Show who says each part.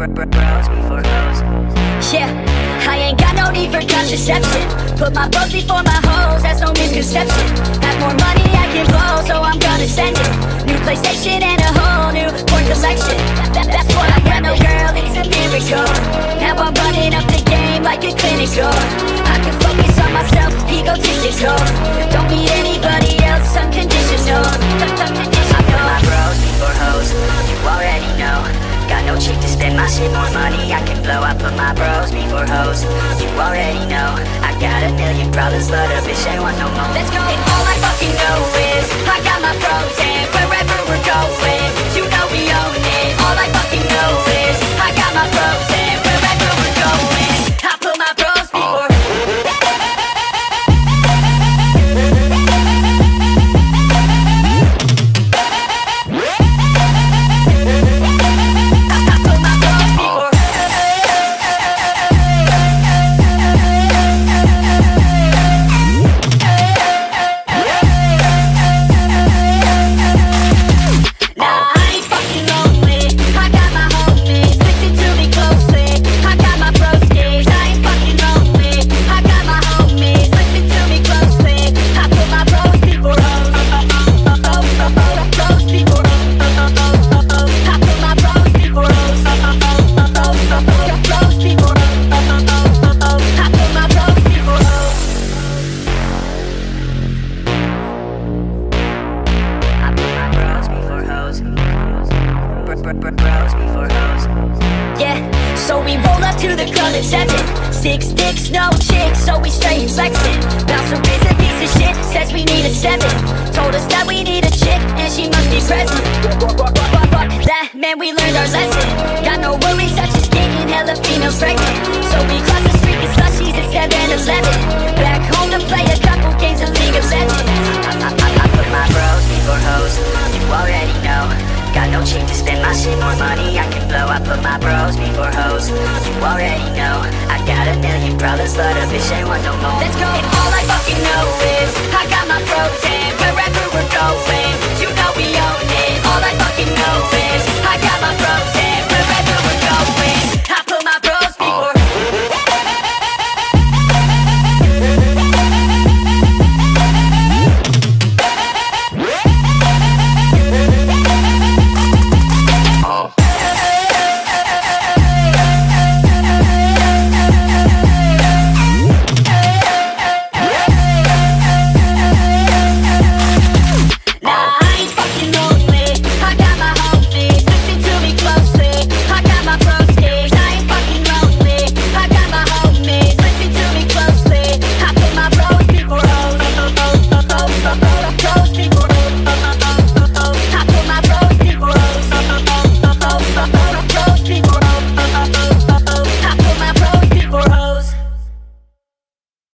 Speaker 1: Bros before hoes.
Speaker 2: Yeah, I ain't got no need for contraception. Put my bros before my hoes, that's no misconception. Have more money I can blow, so I'm gonna send it. New PlayStation and a whole new porn collection. That's what I got, no girl, it's a miracle. Now I'm running up the game like a clinical. I can focus on myself, egotistical. Don't need anybody else, unconditional. I put my bros before hoes, you already know. Got no chick to spend my shit, more money I can blow. I put my bros before hoes, you already know. I got a million problems, but a bitch ain't want no more. Let's go! And all I fucking know is I got my bros, and wherever we're going, you know we own it. All I fucking know is I got my bros, and wherever we're going, I put my bros before. Bros before hoes. Yeah, so we roll up to the club at 7. 6 dicks, no chicks, so we straight flexing. Bouncer is a piece of shit, says we need a 7. Told us that we need a chick, and she must be present. Fuck that, man, we learned our lesson. Got no worries, such as getting hella females pregnant. So we cross the street with slushies at 7-Eleven. Back home to play a